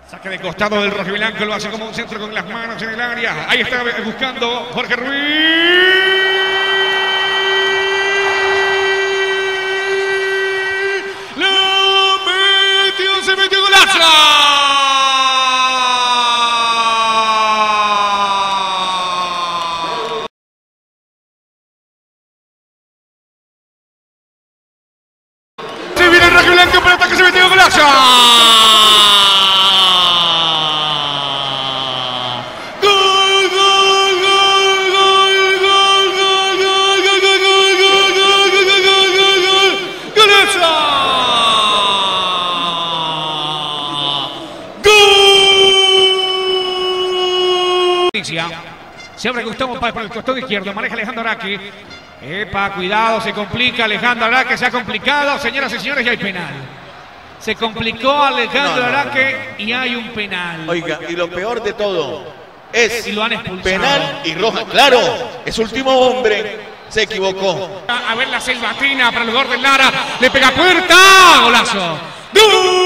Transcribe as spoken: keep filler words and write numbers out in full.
Saque de costado del rojiblanco, lo hace como un centro con las manos en el área. Ahí está buscando Jorge Ruiz. ¡Lo metió! ¡Se metió golazo! Se viene el rojiblanco para ataque, se metió golazo. Se abre Gustavo Páez por el costado izquierdo, maneja Alejandro Araque. Epa, cuidado, se complica Alejandro Araque, se ha complicado, señoras y señores, y hay penal. Se complicó Alejandro no, no, Araque no, no. y hay un penal. Oiga, y lo peor de todo es y lo han expulsado. Penal y roja, claro, es último hombre, se equivocó. A ver la selvatina para el gol del Lara, le pega puerta, golazo. ¡Gol!